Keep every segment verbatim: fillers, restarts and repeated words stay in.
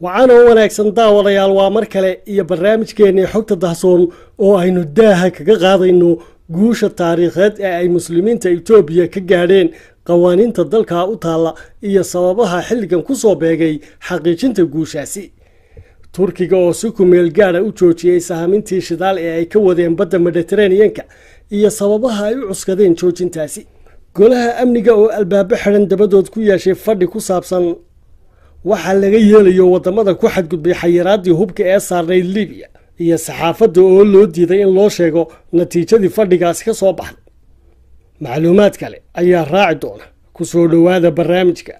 waxaana wanaagsan daawadayaal waa mar kale iyo barnaamijkeena xogta dahsoon oo aynu daaha kaga qaadayno guusha taariikheed ee ay muslimiinta Itoobiya ka gaadheen qawaaniinta dalka u taala iyo sababaha xilligan ku soo beegay xaqiijinta guushaasi. Turkiga oo si ku meel gaar ah u joojiyay sahmintii shidaal ee ay ka wadeen badda Mediterranean-ka iyo sababaha ay u cuskadeen joojintaasi. Golaha amniga oo albaabo xiran dabadood ku yeeshay fadhi ku saabsan waxa laga yeelayo wadamada ku xadgudbay xayiraadii hubka ee saarnay Liibiya iyo saxaafadda oo loo diiday in loo sheego natiijadii fadhigaas ka soo baxday. Macluumaad kale ayaa raaci doona ku soo dhawaada barnaamijka.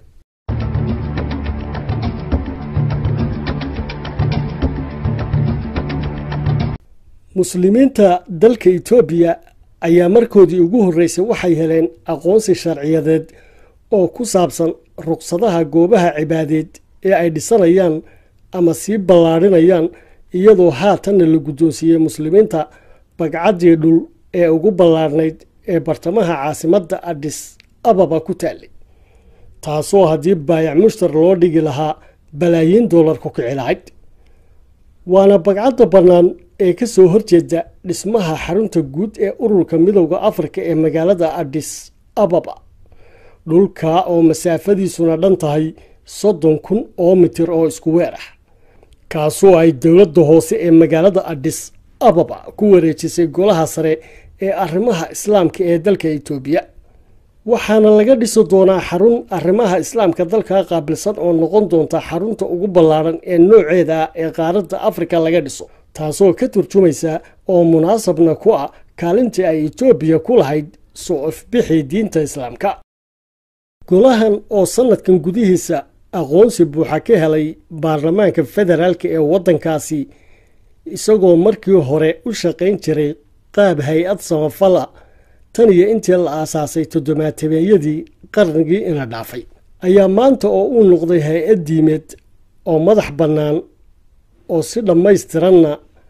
muslimiinta dalka Itoobiya ayaa markoodii ugu horeysay waxay heleen aqoonsi sharciyadeed oo ku saabsan ruqsadaha goobaha cibaadeed ee ay dhisanayaan ama sii ballaarinayaan iyadoo haatan la guddoonsiiyay muslimiinta bagcadii dhul ee ugu ballaarnayd ee bartamaha caasimadda Addis Ababa ku taallay, taasoo haddii baayac mushtar loo dhigi lahaa balaayiin dollar ku kici lahayd. waana bagcadda bannaan ee ka soo horjeeda dhismaha xarunta guud ee ururka midowga Afrika ee magaalada Addis Ababa, dhulka oo masaafadiisuna dhan tahay soddon kun oo mitir oo isku weer ah, kaasoo ay dowladda hoose ee magaalada Addis Ababa ku wareejisay golaha sare ee arrimaha islaamka ee dalka Itoobiya. waxaana laga dhisi doonaa xarun arrimaha islaamka dalka qaabilsan oo noqon doonta xarunta ugu ballaaran ee nooceeda ee qaaradda Afrika laga dhiso, taasoo ka turjumaysa oo munaasabna ku ah kaalintii ay Itoobiya ku lahayd soo ifbixi diinta islaamka. golahan oo sanadkan gudihiisa aqoonsi buuxa ka helay baarlamaanka federaalka ee waddankaasi, isagoo markii hore u shaqayn jiray qaab hay'ad samafala tan iyo intii la aasaasay toddobaatameeyadii qarnigii ina dhaafay, ayaa maanta oo uu noqday hay'ad diimeed oo madax bannaan oo si dhammaystiranna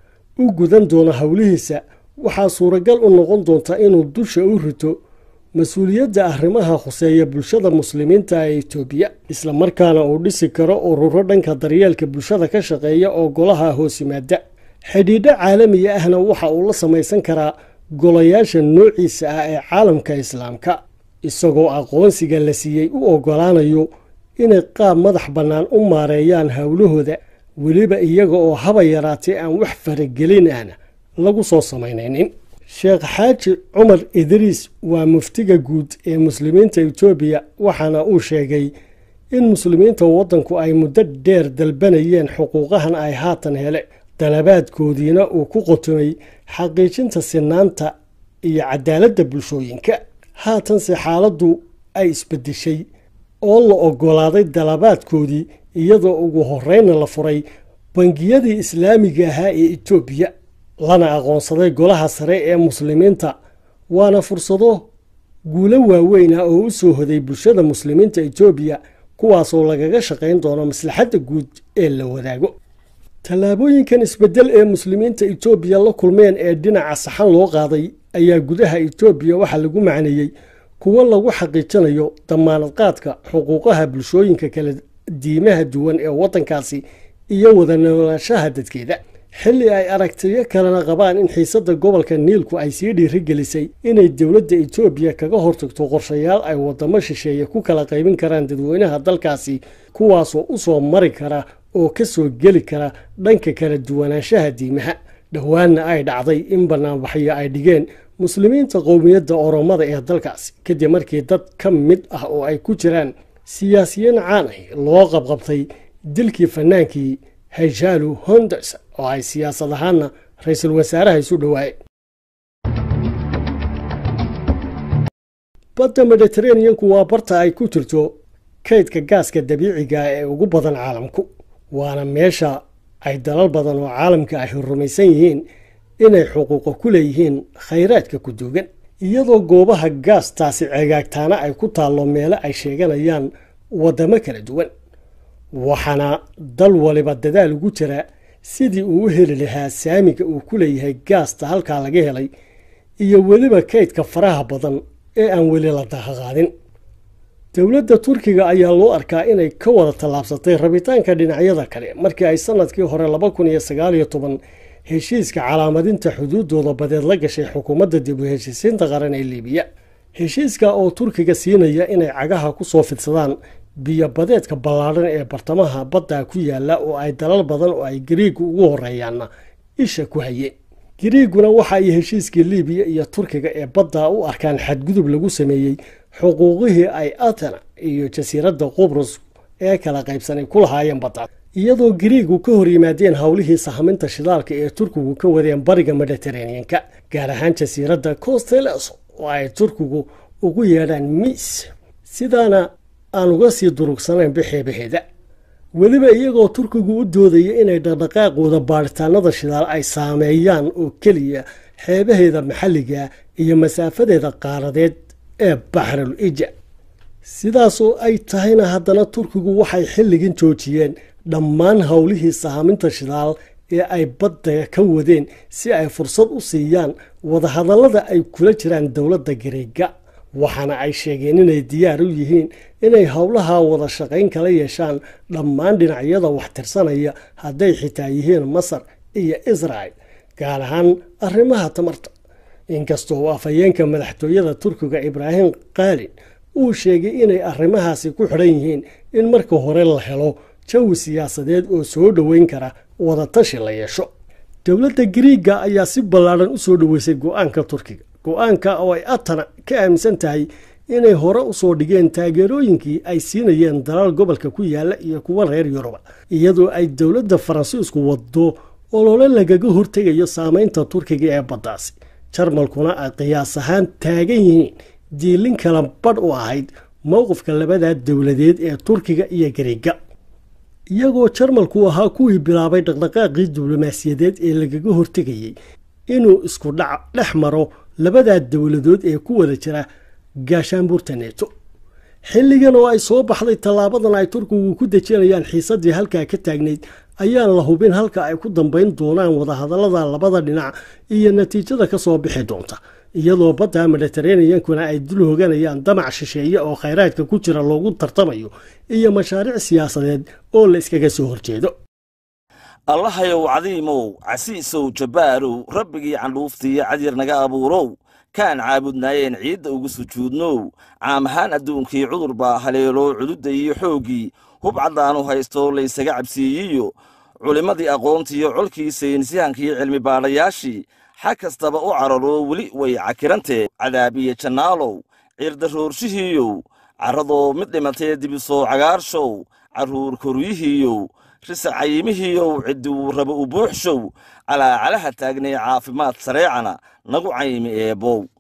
u gudan doona howlihiisa. waxaa suuragal u noqon doonta inuu dusha u rito mas-uuliyadda arrimaha khuseeya bulshada muslimiinta ee Itoobiya, isla markaana uu dhisi karo ururo dhanka daryeelka bulshada ka shaqeeya oo golaha hoos yimaada. xidhiidho caalami ahna waxa uu la samaysan karaa golayaasha noociisa ah ee caalamka islaamka, isagoo aqoonsiga la siiyey u ogolaanayo inay qaab madax bannaan u maareeyaan howlahooda, weliba iyaga oo haba yaraatee aan wax faragelin ahna lagu soo samaynaynin. Sheekh Xaaji Cumar Idriis waa muftiga guud ee muslimiinta Itoobiya, waxaana uu sheegay in muslimiinta waddanku ay muddo dheer dalbanayeen xuquuqahan ay haatan hele, dalabaadkoodiina uu ku qotomay xaqiijinta sinaanta iyo cadaaladda bulshooyinka. haatanse xaaladdu ay isbedeshay oo la ogolaaday dalabaadkoodii, iyadoo ugu horreynna la furay bangiyadii islaamiga ahaa ee Itoobiya, lana aqoonsaday golaha sare ee muslimiinta. waana fursado guulo waaweyn ah oo u soo hoday bulshada muslimiinta Itoobiya, kuwaasoo lagaga shaqayn doono maslaxadda guud ee la wadaago. tallaabooyinkan isbedel ee muslimiinta Itoobiya la kulmeen ee dhinaca saxan loo qaaday ayaa gudaha Itoobiya waxa lagu macneeyay kuwa lagu xaqiijinayo damaanad qaadka xuquuqaha bulshooyinka kala diimaha duwan ee waddankaasi iyo wada noolaanshaha dadkeeda, xilli ay aragtiyo kalena qabaan in xiisadda gobolka Niilku ay sii dhiirigelisay inay dowladda Itoobiya kaga hortagto qorshayaal ay wadamo shisheeye ku kala qaybin karaan dadweynaha dalkaasi, kuwaasoo u soo mari kara oo ka soo geli kara dhanka kala duwanaanshaha diimaha. dhowaanna ay dhacday in banaanbaxyo ay dhigeen muslimiinta qowmiyadda Oromada ee dalkaasi, kadib markii dad ka mid ah oo ay ku jiraan siyaasiyiin caan ah loo qabqabtay dilkii fanaankii Hachalu Hundessa oo ay siyaasad ahaanna ra'iisul wasaaraha isu dhawaayeen. badda Mediterranean-ku waa barta ay ku jirto kaydka gaaska dabiiciga ee ugu badan caalamku, waana meesha ay dalal badan oo caalamka ah rumaysan yihiin inay xuquuq ku leeyihiin khayraadka ku duugan, iyadoo goobaha gaastaasi ceegaagtaana ay ku taallo meelo ay sheeganayaan wadamo kala duwan. waxaana dal waliba dadaal ugu jira sidii uu u heli lahaa saamiga uu ku leeyahay gaasta halkaa laga helay iyo weliba kaydka faraha badan ee aan weli la daaqaadin. dowladda turkiga ayaa loo arkaa inay ka wada tallaabsatay rabitaanka dhinacyada kale markii ay sanadkii hore laba kun iyo sagaal iyo toban heshiiska calaamadinta xuduudooda badeed la gashay xukuumadda dib u heshiisiinta qaran ee liibiya. heshiiska oo turkiga siinaya inay cagaha ku soo fidsadaan biyo badeedka ballaadhan ee bartamaha badda ku yaala oo ay dalal badan oo ay Giriigu ugu horeeyaanna isha ku hayeen. Giriiguna waxa ay heshiiskii liibiya iyo turkiga ee badda u arkaan xadgudub lagu sameeyay xuquuqihii ay Athena iyo jasiiradda Qobrus ee kala qaybsanay ku lahaayeen badda, iyadoo Giriigu ka hor yimaadeen hawlihii sahaminta shidaalka ee turkigu ka wadeen bariga Mediterranean-ka, gaar ahaan jasiiradda Costello oo ay turkigu ugu yeedhaan Mis, sidaana aan uga sii durugsanayn bixeebaheeda. weliba iyagoo turkigu u doodaya inay dhaqdhaqaaqooda baaritaanada shidaal ay saameeyaan oo keliya xeebaheeda maxalliga iyo masaafadeeda qaaradeed ee Baxrul Ija. sidaasoo ay tahayna haddana turkigu waxay xilligan joojiyeen dhammaan hawlihii sahaminta shidaal ee ay badda ka wadeen si ay fursad u siiyaan wadahadallada ay kula jiraan dowladda Giriigga, waxaana ay sheegeen inay diyaar u yihiin inay howlaha wada shaqayn kala yeeshaan dhammaan dhinacyada wax tirsanaya hadday xitaa yihiin Masar iyo Israel, gaar ahaan arrimaha tamarta. inkastoo afhayeenka madaxtooyada turkiga Ibrahim Qalin uu sheegay inay arrimahaasi ku xidhan yihiin in marka hore la helo jawi siyaasadeed oo soo dhoweyn kara wada tashi la yeesho. dowladda Giriigga ayaa si ballaaran u soo dhoweysay go'aanka turkiga, go'aanka oo ay Athena ka aaminsan tahay inay hore u soo dhigeen taageerooyinkii ay siinayeen dalal gobolka ku yaala iyo kuwa reer Yurub, iyadoo ay dowladda Faransiisku wado olole lagaga hortegayo saameynta turkiga ee baddaasi. Jarmalkuna ay qiyaas ahaan taagan yihiin diilin kala badh u ahayd mowqifka labada dowladeed ee turkiga iyo Giriigga, iyagoo Jarmalku ahaa kuwii bilaabay dhaqdhaqaaqii diblomaasiyadeed ee lagaga hortegayay inuu isku dhac dhex maro labada dowladood ee ku wada jira gaashaanbuurta NATO. xilligan oo ay soo baxday tallaabadan ay turkigu ku dejinayaan xiisadii halkaa ka taagnayd, ayaan la hubin halka ay ku dambayn doonaan wadahadallada labada dhinac iyo natiijada ka soo bixi doonta, iyadoo badda Mediterranean-kuna ay dul hooganayaan damac shisheeye oo khayraadka ku jira loogu tartamayo iyo mashaariic siyaasadeed oo la iskaga soo horjeedo. allahayow cadiimow casiisow jabbaarow rabbigii candhuuftiiyo cadyar naga abuurow kaan caabudnaayeen ciidda ugu sujuudnow caam ahaan adduunkii cudur baa haleelo cududda iyo xooggii hub caddaanu haysto laysaga cabsiiyiyo culimmadii aqoontiiyo colkii saynisyahankii cilmi baadhayaashii xag kastaba u cararo weli way cakirantee cadaab iyo jannaalow ciirdarroorshihii carradoo mid dhimatee dibisoo cagaarshow carruur koryihiiyow risa cayimihiiyow cidduu raba u buuxshow calaa calaha taagnay caafimaad sareecana nagu caymi eebbow.